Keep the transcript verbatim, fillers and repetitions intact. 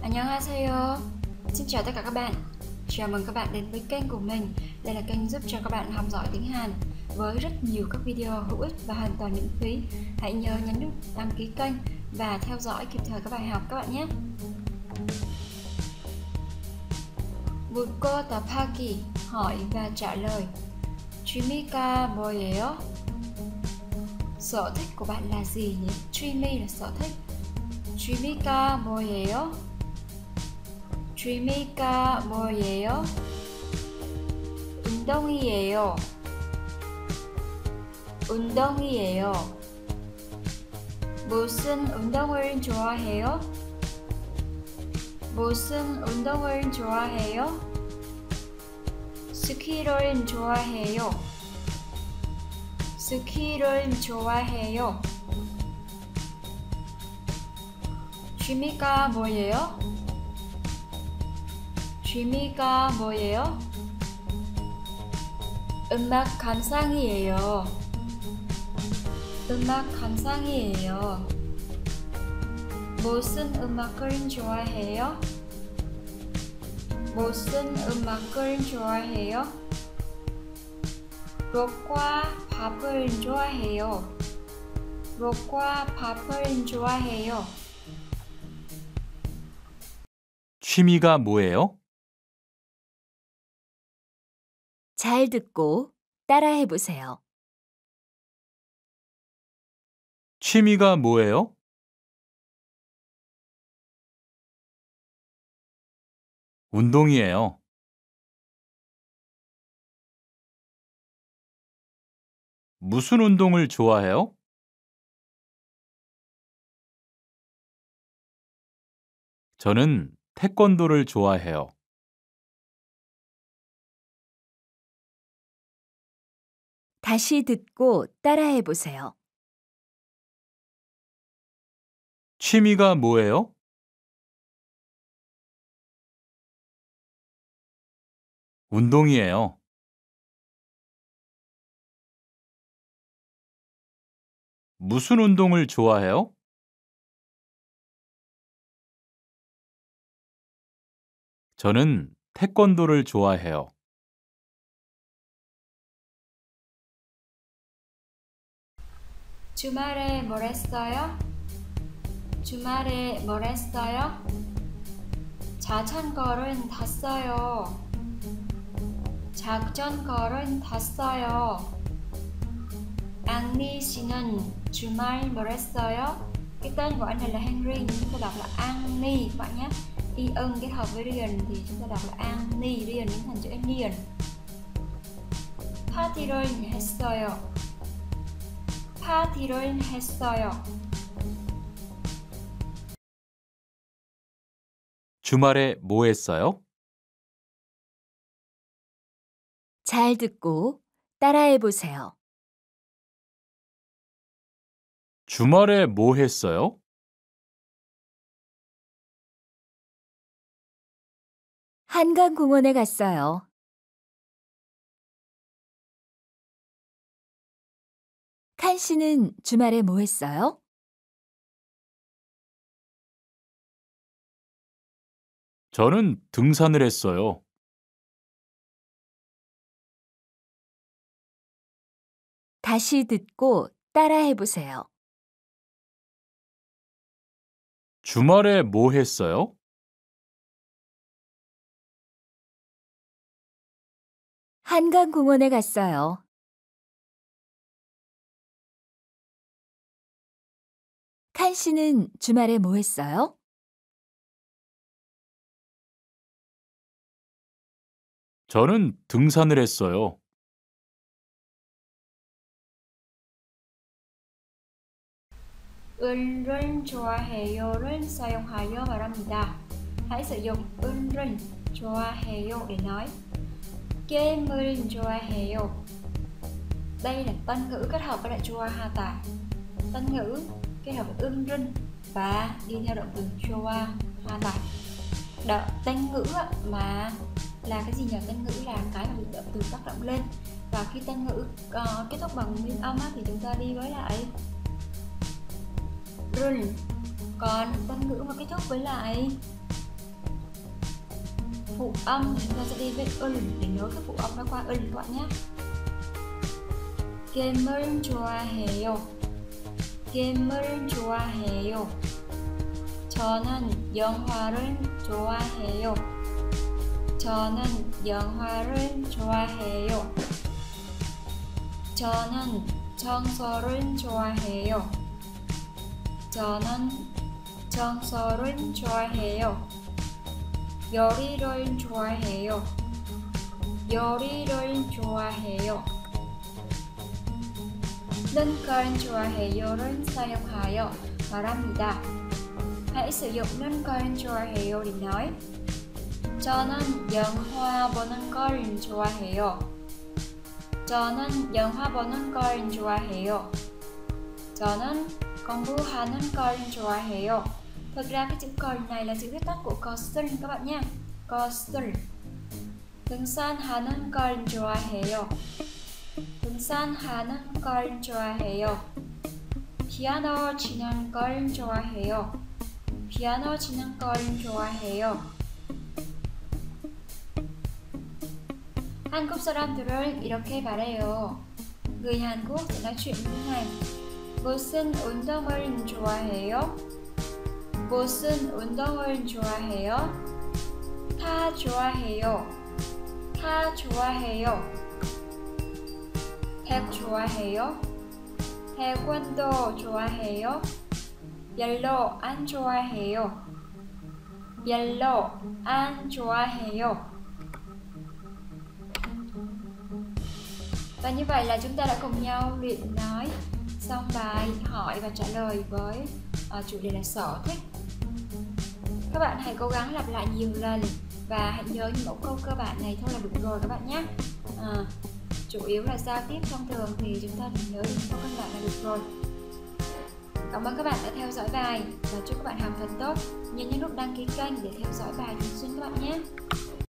안녕하세요. Xin chào tất cả các bạn. Chào mừng các bạn đến với kênh của mình. Đây là kênh giúp cho các bạn học giỏi tiếng Hàn với rất nhiều các video hữu ích và hoàn toàn miễn phí. Hãy nhớ nhấn nút đăng ký kênh và theo dõi kịp thời các bài học các bạn nhé. 묻고 답하기, hỏi và trả lời. 취미가 뭐예요? Sở thích của bạn là gì nhỉ? 취미 là sở thích. 취미가 뭐예요? 취미가 뭐예요? 운동이에요. 운동이에요. 무슨 운동을 좋아해요? 무슨 운동을 좋아해요? 스키를 좋아해요. 스키를 좋아해요. 취미가 뭐예요? 취미가 뭐예요? 음악 감상이에요. 음악 감상이에요. 무슨 음악을 좋아해요? 무슨 음악을 좋아해요? 록과 밥을 좋아해요. 록과 밥을 좋아해요. 취미가 뭐예요? 잘 듣고 따라해 보세요. 취미가 뭐예요? 운동이에요. 무슨 운동을 좋아해요? 저는 태권도를 좋아해요. 다시 듣고 따라해 보세요. 취미가 뭐예요? 운동이에요. 무슨 운동을 좋아해요? 저는 태권도를 좋아해요. 주말에 뭘 했어요? 주말에 뭘 했어요? 자전거를 탔어요. 자전거를 탔어요. Annie 씨는 주말 뭘 했어요? Cái tên của anh này là Henry nhưng chúng ta đọc là Annie các bạn nhé. Y ân kết hợp với Rian thì chúng ta đọc là Annie, Rian biến thành chữ Nian. 파티를 했어요. 파티를 했어요. 주말에 뭐 했어요? 잘 듣고 따라해 보세요. 주말에 뭐 했어요? 한강공원에 갔어요. 칸 씨는 주말에 뭐 했어요? 저는 등산을 했어요. 다시 듣고 따라해 보세요. 주말에 뭐 했어요? 한강공원에 갔어요. 칸 씨는 주말에 뭐 했어요? 저는 등산을 했어요. 은를 좋아해요를 사용하여 말합니다. Hãy sử dụng 은를 좋아해요 để nói 게임을 좋아해요. Đây là tân ngữ kết hợp với lại 좋아하다. Tân ngữ kết hợp với 은를 và đi theo động từ 좋아하다. Đợi tân ngữ mà là cái gì nhỉ? Tân ngữ là cái mà bị động từ tác động lên, và khi tân ngữ uh, kết thúc bằng nguyên âm á, thì chúng ta đi với lại rul. Còn tân ngữ mà kết thúc với lại phụ âm chúng ta sẽ đi với 은 để nối các phụ âm nó qua 은 các bạn nhé. 게임을 좋아해요. 게임을 좋아해요. 저는 영화를 좋아해요. 저는 영화를 좋아해요. 저는 청소를 좋아해요. 저는 청소를 좋아해요. 요리를 좋아해요. 요리를 좋아해요. 는 걸 좋아해요를 사용하여 말합니다. Hãy sử dụng 는 걸 좋아해요 để nói 저는 영화 보는 걸 좋아해요. 저는 영화 보는 걸 좋아해요. 저는 공부하는 걸 좋아해요. Thực ra cái chữ 걸 này là chữ viết tắt của 것을 các bạn nha. 것을 등산하는 걸 좋아해요. 등산하는 걸 좋아해요. 피아노 치는 걸 좋아해요. 피아노 치는 걸 좋아해요. 한국 사람들은 이렇게 말해요. Người Hàn Quốc sẽ nói chuyện như thế này. 무슨 운동을 좋아해요? 무슨 운동을 좋아해요? 다 좋아해요. 다 좋아해요. 백 좋아해요? 태권도 좋아해요? 별로 안 좋아해요. 별로 안 좋아해요. Và như vậy là chúng ta đã cùng nhau luyện nói xong bài hỏi và trả lời với uh, chủ đề là sở thích. Các bạn hãy cố gắng lặp lại nhiều lần và hãy nhớ những mẫu câu cơ bản này thôi là đủ rồi các bạn nhé. À, chủ yếu là giao tiếp thông thường thì chúng ta chỉ nhớ những mẫu căn bản là được rồi. Cảm ơn các bạn đã theo dõi bài và chúc các bạn học thật tốt. Nhớ nhấn nút đăng ký kênh để theo dõi bài thường xuyên các bạn nhé.